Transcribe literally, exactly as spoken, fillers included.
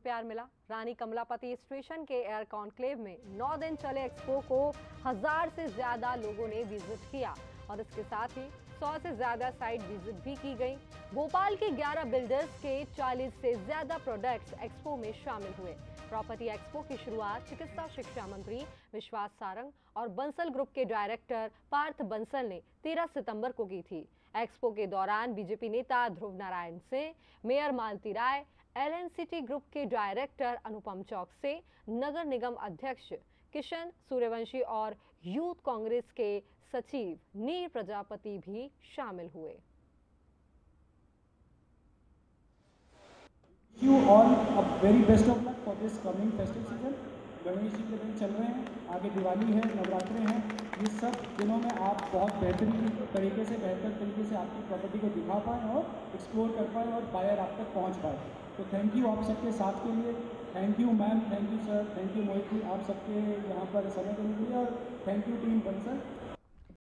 प्यार मिला। रानी कमलापति स्टेशन के एयर कॉन्क्लेव में नौ दिन चले एक्सपो को हजार से ज्यादा लोगों ने विजिट किया और इसके साथ ही सौ से ज्यादा साइट विजिट भी की गई। भोपाल के ग्यारह बिल्डर्स के चालीस से ज्यादा प्रोडक्ट्स एक्सपो में शामिल हुए। प्रॉपर्टी एक्सपो की शुरुआत चिकित्सा शिक्षा मंत्री विश्वास सारंग और बंसल ग्रुप के डायरेक्टर पार्थ बंसल ने तेरह सितंबर को की थी। एक्सपो के दौरान बीजेपी नेता Dhruv Narayan Singh, mayor Malti Rai, LNCT group के डायरेक्टर अनुपम चौकसे, नगर निगम अध्यक्ष किशन सूर्यवंशी और यूथ कांग्रेस के सचिव नीर प्रजापति भी शामिल हुए। You all a very best of luck for this coming festive season. Ganesh ji के दिन चल रहे हैं, आगे दिवाली है, नवरात्रे हैं। ये सब दिनों में आप बहुत बेहतरीन तरीके से बेहतर तरीके से आपकी प्रॉपर्टी को दिखा पाएँ और एक्सप्लोर कर पाएँ और बायर आप तक पहुंच पाए। तो थैंक यू आप सबके साथ के लिए। Thank you ma'am, thank you sir, thank you Mohit ji, आप सबके यहाँ पर समय देने के लिए और थैंक यू टीम बंसल।